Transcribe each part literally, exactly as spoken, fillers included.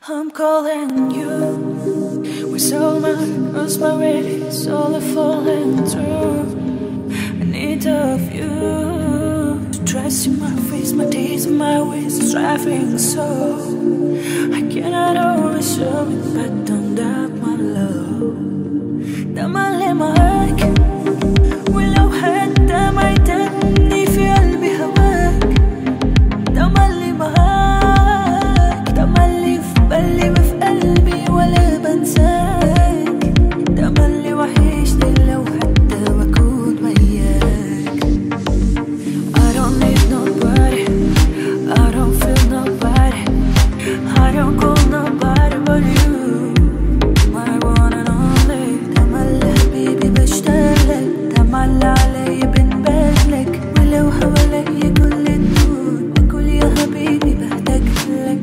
I'm calling you with all my rosemary, it's all falling through. I need of you to trust in my face, my days and my ways, striving so I cannot always show it, but don't doubt my love. ده ما اللي معاك ولو حتى ما يتني في قلبي هواك. ده ما اللي معاك، ده ما اللي في بالي وفي قلبي ولا بنساك. ده ما اللي وحشني لو حتى بكون وياك. I don't need nobody, I don't feel nobody, I don't call nobody but you. My one and only. ده ما اللي حبيبي بشتاقلك، ده ما اللي علي بنبادلك، ولو حواليا كل الدود بقول يا حبيبي بحتاجلك.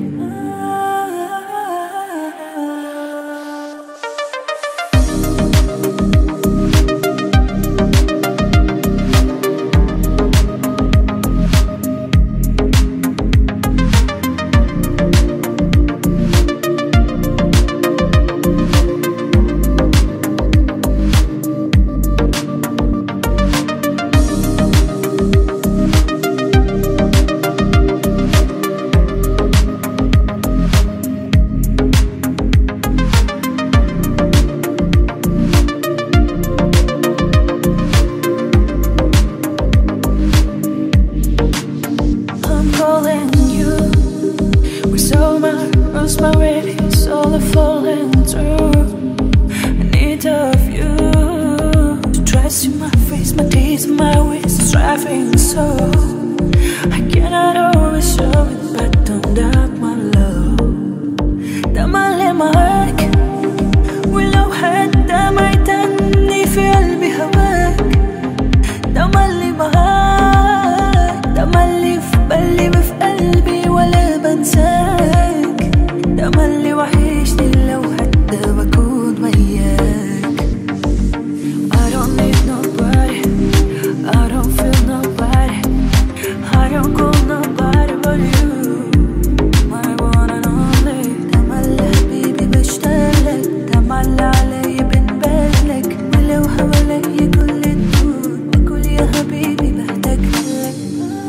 Calling you with all my rosemary, it's all falling through. I need of you to trust in my face, my days and my ways, striving so I cannot always show it, but don't doubt my love. ده ما اللي معاك ولو حتى ما يتني في قلبي هواك. ده ما اللي معاك، ده ما اللي في بالي وفي قلبي ولا بنساك. ده ما اللي وحشني لو حتى بكون وياك. I don't need nobody, I don't feel nobody, I don't call nobody but you. My one and only. ده ما اللي حبيبي بشتاقلك، ده ما اللي علي بنبادلك، ولو حواليا كل الدود بقول يا حبيبي بحتاجلك.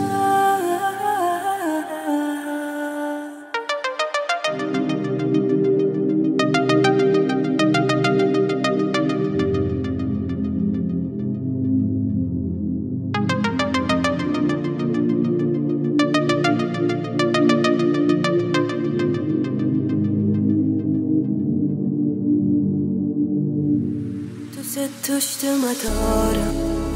دوست مدارم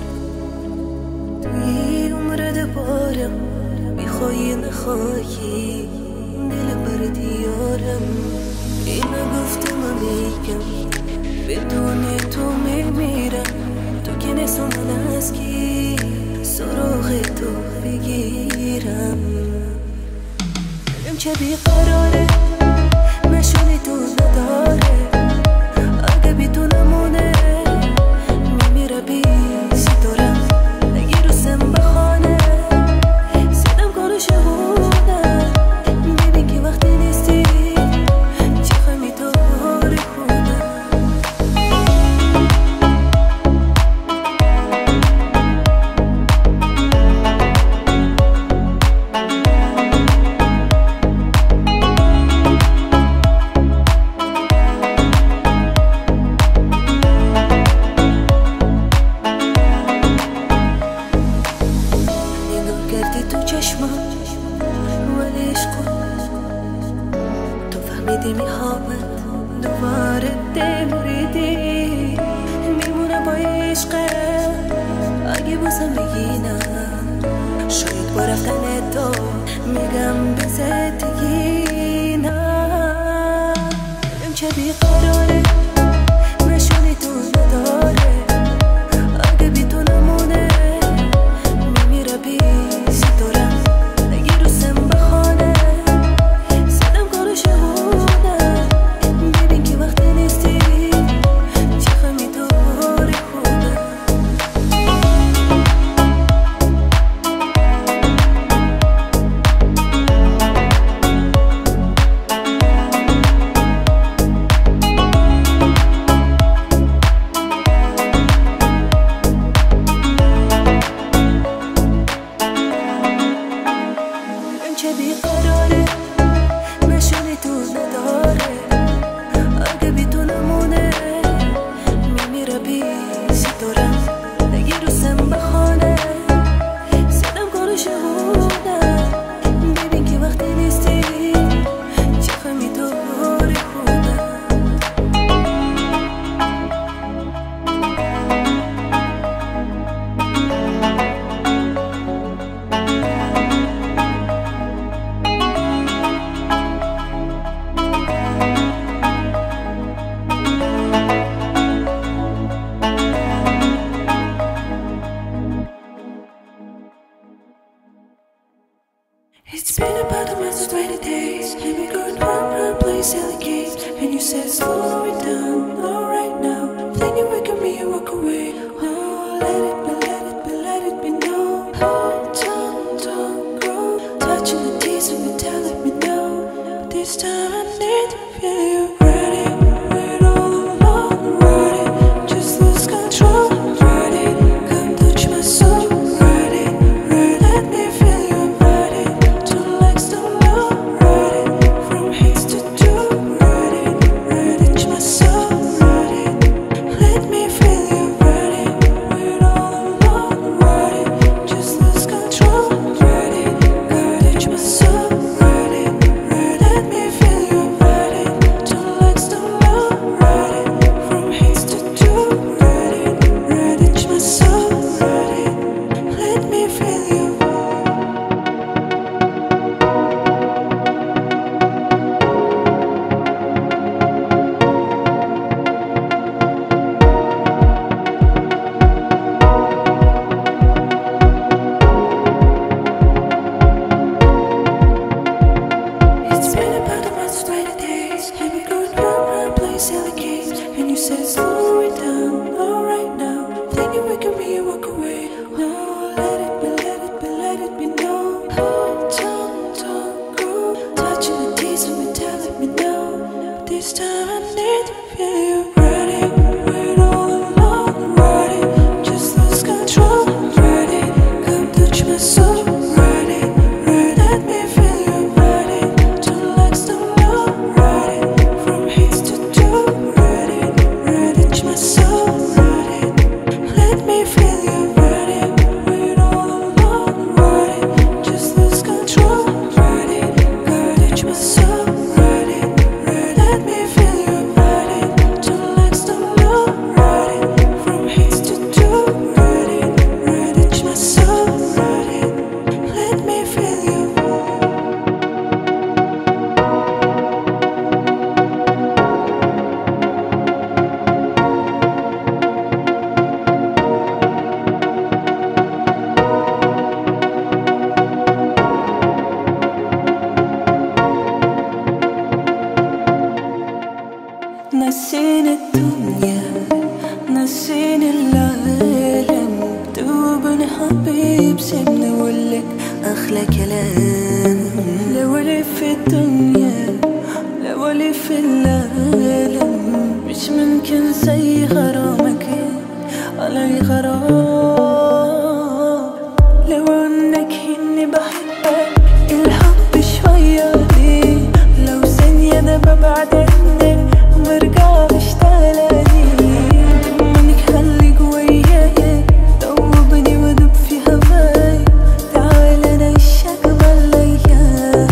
توی عمر دوبارم، میخوایی نخواهی دل بر دیارم. اینو گفتم و میگم بدون تو میمیرم. تو که نسو من از کی سراغ تو بگیرم. دلم چه بیقراره مشونی تو نداره، اگه بی تو نمونه میمیره بی ستاره. اگه روسم بخانه صدم کنو شهونه، ببین که وقتی نیستی چه می تو باری خونه. میدی میخوامد دوباره دل ریدی میمونه با عشقه. اگه بازم بگی نه شاید با رفتن تو میگم به زدگی نه. دلم چه بیقراره مشونی تو نداره، اگه بی تو نمونه میمیره بی ستاره. اگه روسم بخانه صدم کنو شهونه، ببین که وقتی نیستی چه می تو باری خونه. play silly games, and you said slow it down, not right now. Then you wake up me and walk away. Oh, let it be, let it be, let it be known. Hold on, don't go touching the teasing me, telling me no. But this time I need to feel you ready. Wait all alone, ready. Just lose control, ready. Come touch my soul, ready. Ready, let me feel you ready. Don't like stone low, ready. From hits to two, ready. Ready, touch my soul, ready. Let me feel you ready. Wait all alone, ready. Just lose control, ready. Ready, touch my soul, ready. Ready, let me feel you ready. Don't like stone low, ready. From hits to two, ready. Ready, touch my soul, ready. Let me feel you. It's been about a month, twenty days, and we're going round, round, playing silly games. And you said slow it down, not right now. Then you wake up me and walk away. Oh, let it be, let it be, let it be known. Hold on, don't go touching the teasing me, telling me no. This time I need to feel you ready. Wait all alone, ready. Just lose control, ready. Come touch my soul, ready. Ready, let me feel you ready. Don't like stone low, ready. From hits to two, ready. Ready, touch my soul, ready. Let me feel you ready. Wait all alone, ready. Just lose control, ready. Ready, touch my soul, ready. Ready, let me feel you ready. Don't like stone low, ready. From hits to two, ready. Ready, touch my soul, ready. Let me feel you. نسيني الدنيا، نسيني العالم. دوبني حبيب سيبني اقولك احلى كلام. لو الف في الدنيا، لو الف في العالم، مش ممكن زي غرامك علي غرام. لو انك اني بحبك الحب شوية ليه. لو ثانية انا ببعد عنك برجع بشتغلاني. منك خليك وياي، دوبني وادوب في هواي. تعال نعيشك بالايام.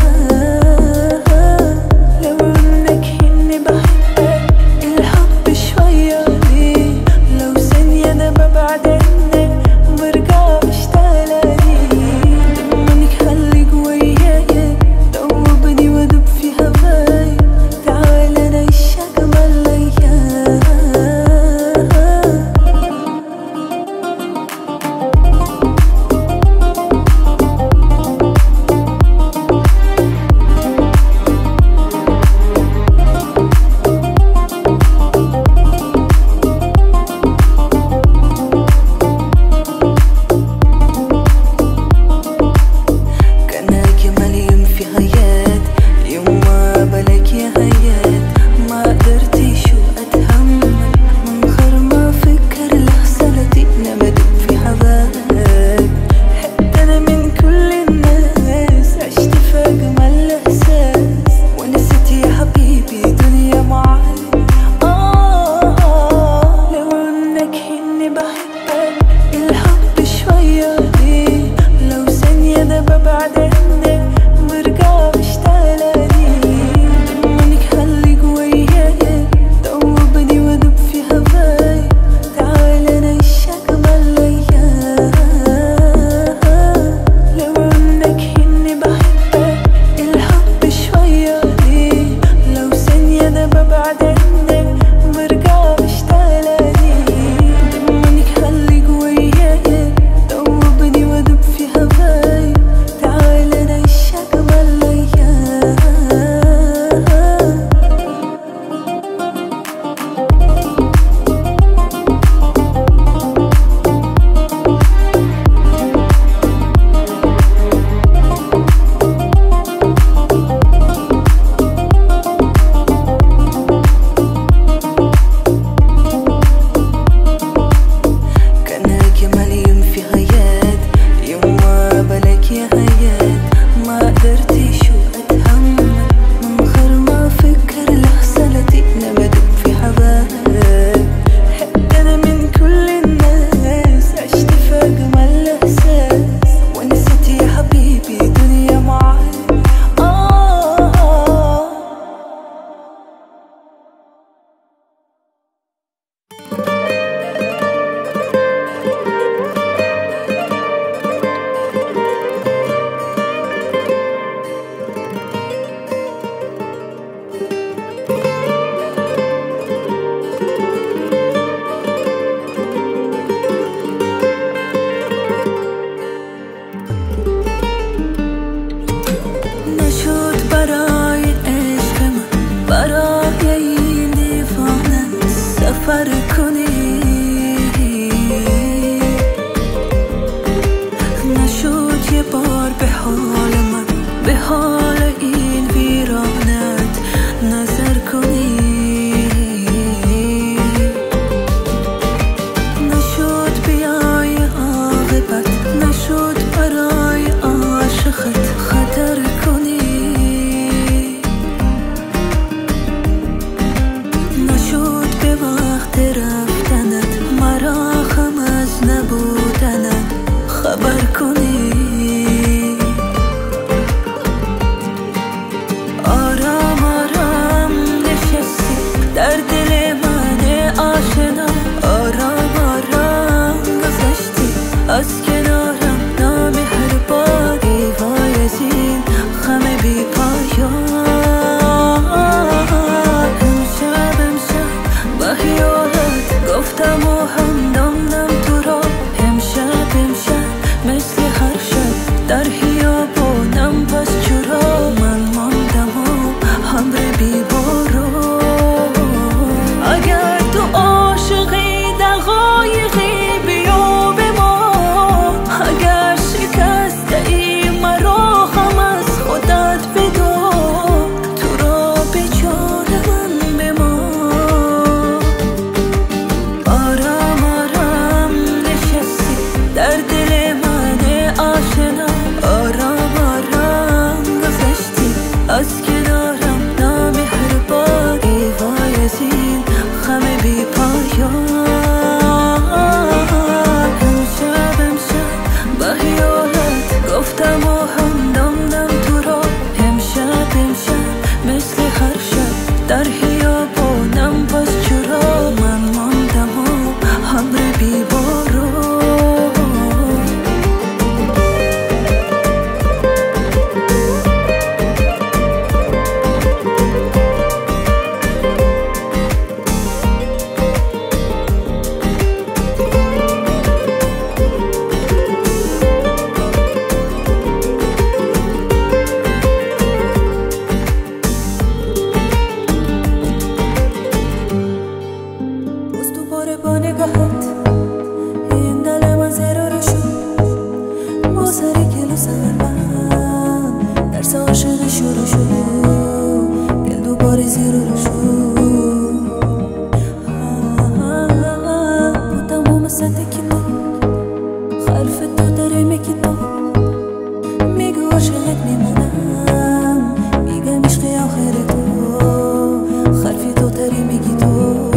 لو انك اني بحبك الحب شوية ليه. لو ثانية انا ببعد عنك برجع بشتغلاني. منك خليك وياي، دوبني وادوب في هواي. تعال نعيشك بالايام. هر شب در خیابانم باز چرا من ماندم و همره بیبارو با نگاهت این دل من زیر رو شد با سر کلو سرم درس عاشق شروع شد دل دوباره زیر رو شد با تمام سطح کتاب حرف تو داره میگی تو میگو عاشقت میمونم میگم عشق آخر تو حرفی تو داری میگی تو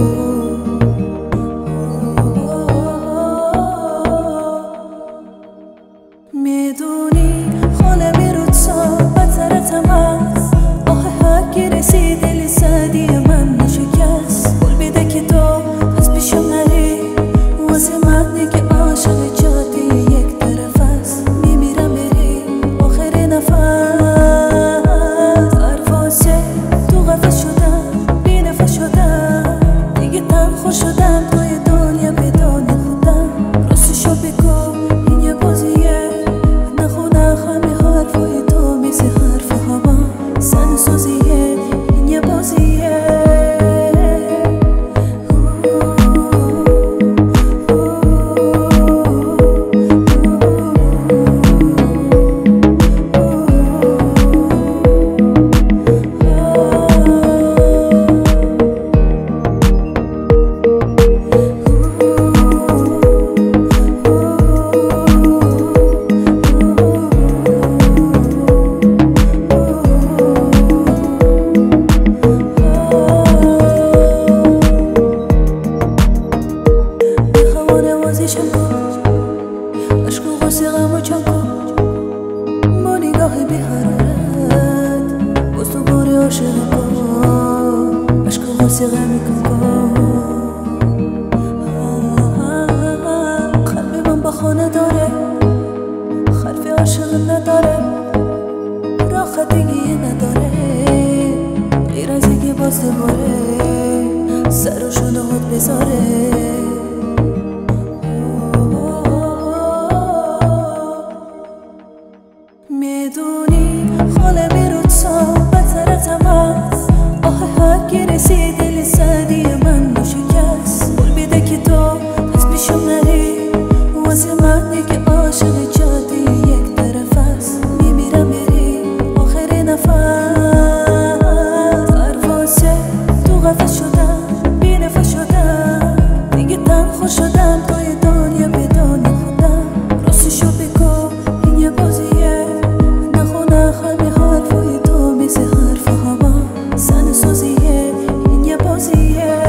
میدونی خاله میرود صحبت سرتم هست آخه حقی رسید لسادی من نشکست قول بیده که تو از پیشم نری واسه مردی که عاشق جادی یک طرف است میمیرم بری آخر نفس حرفاسه تو غفل شدم بی نفس شدم دیگه تنها شدم توی دنیا بدون خودم راستشو بگو این یه بازیه همه حرفای تو میزه حرف هوا سن سوزیه این یه بازیه عشق و غصه غم و چاکو با نگاه بی حرارت باز تو باره عاشق کن عشق و غصه غم کن قلب من با خانه داره حرف عاشق نداره راحتگی نداره غیر از اینکه باز دوباره سر و شونه خود بذاره میدونی خاله میرود صحبت سرتم هست آخه حقی رسید لسادی من نشکست قول بیده که تو از پیشم نری واسه مردی که عاشق جادی یک طرف است میمیرم بری آخر نفس حرفاسه تو غفل شدم بی نفس شدم دیگه تنها شدم توی دنیا بدون خودم راستشو بگو این یه بازیه همه حرفای تو مثل حرف هوا سن سوزیه این یه بازیه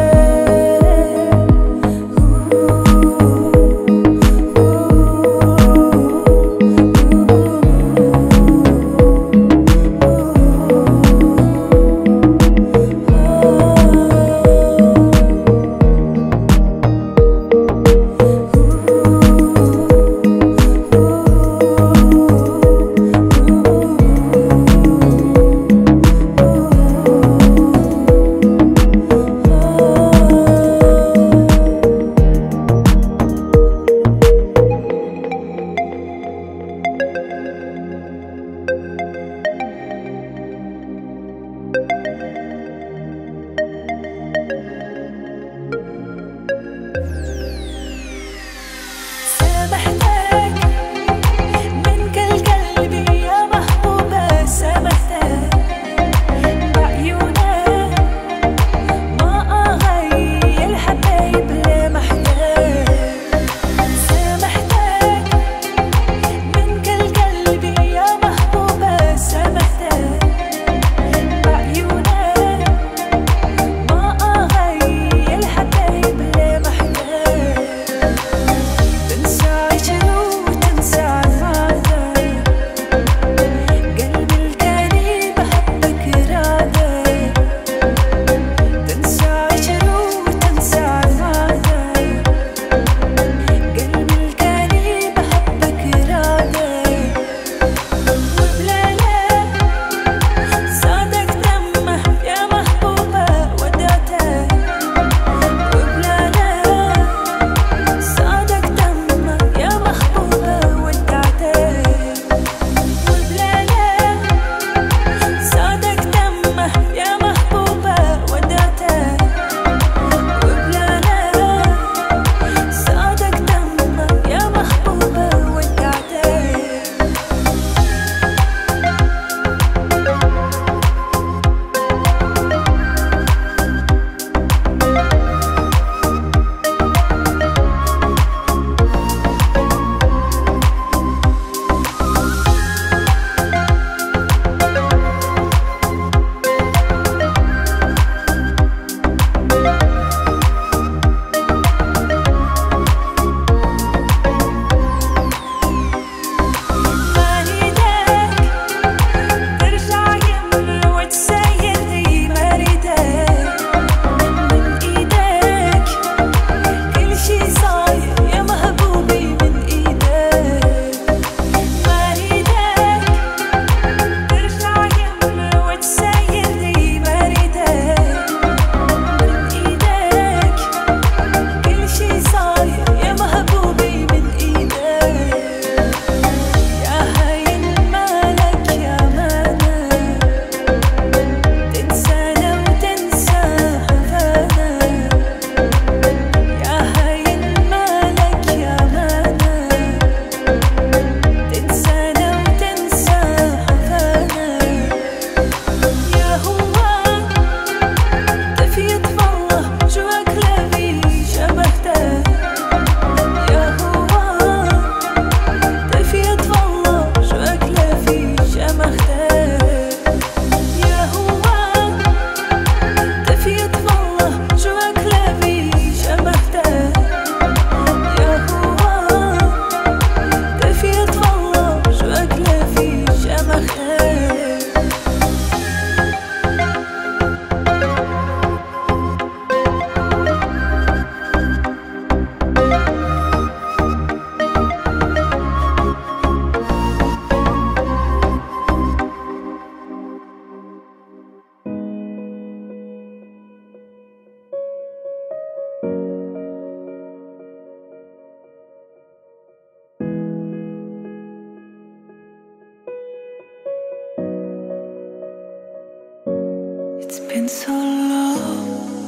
so low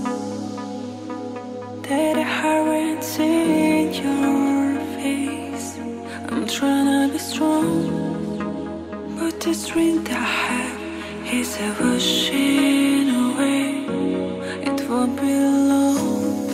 that I haven't seen your face. I'm trying to be strong, but the strength I have is a washing away. It won't be long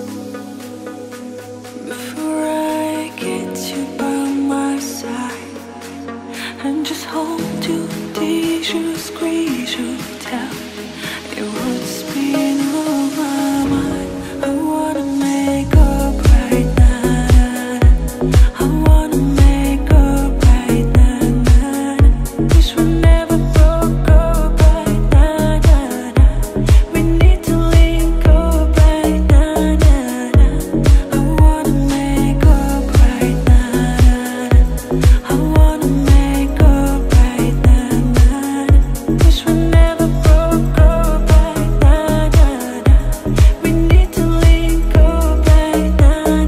before I get you by my side and just hold you, tease you, squeeze you down. It would spin on my mind. I wanna make up right now. I wanna make up right now. Wish we never broke up right now. We need to link up right now. I wanna make up right now. I wanna make up right now. Wish we never broke up right now. We need to link up right now.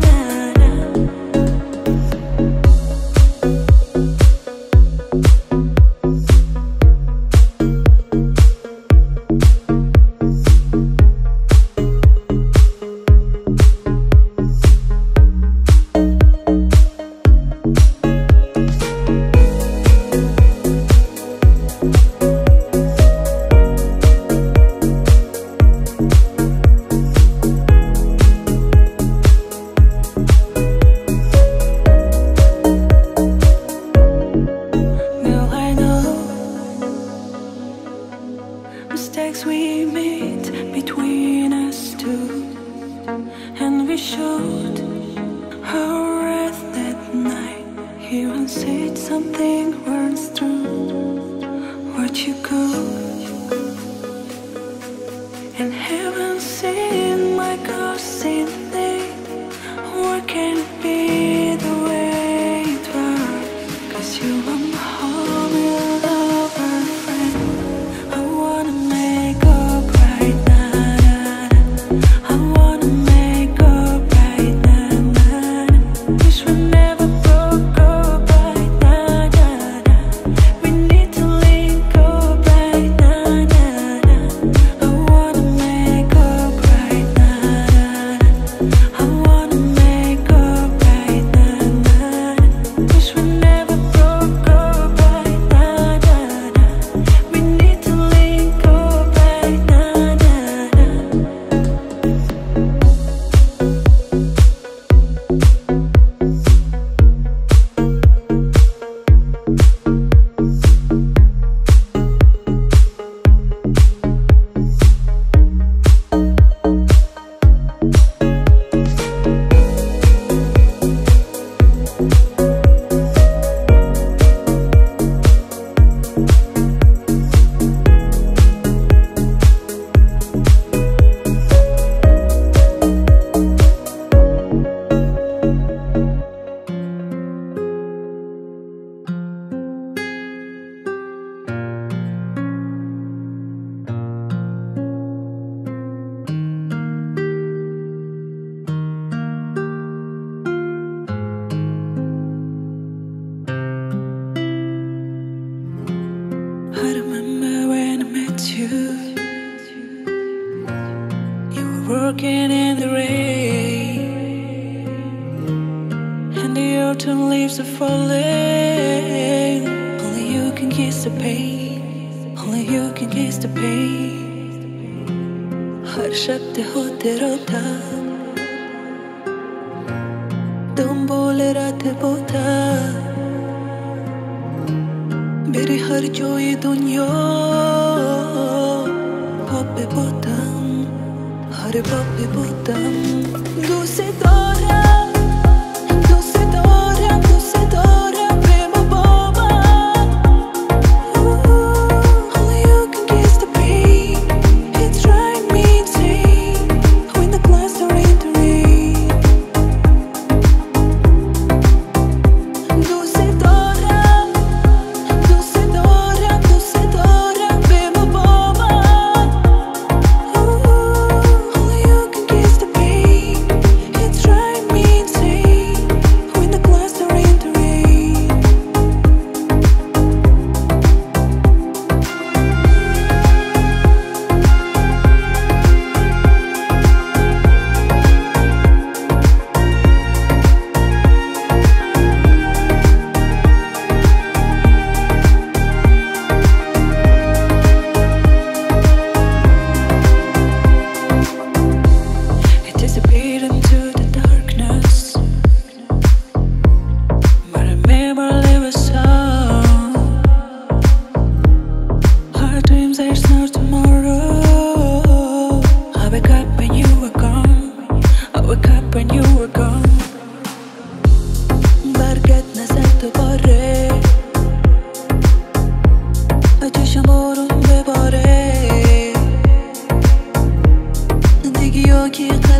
Now I know mistakes we made between us two, and we showed our wrath that night. Even said something words true. Where'd you go? And haven't seen my ghost in day. Why can't it be the way it was? 'Cause you are my homie, lover, friend. I wanna make up right now. I wanna make up right now. Wish we never broke up right now. We need to link up right now. I wanna make up right now. I wanna make up right now. Wish we never broke up right now. We need to link up right now. I remember when I met you. You were working in the rain, and the autumn leaves are falling. Only you can kiss the pain. Only you can kiss the pain. हर शब्द हो तेरा था, तुम बोले रात बोता. मेरी हर जोई दुनिया पप्पे बोतम, हर पप्पे बोतम. दूसरे दौरा, दूसरे दौरा, दूसरे दौरा प्रेम बोमा. Only you can kiss the pain. It's driving me insane when the clouds are in the rain. दूसरे दौरा, दूसरे दौरा, दूसरे दौरा प्रेम बोमा. Only you can kiss the pain. It's driving me خاکی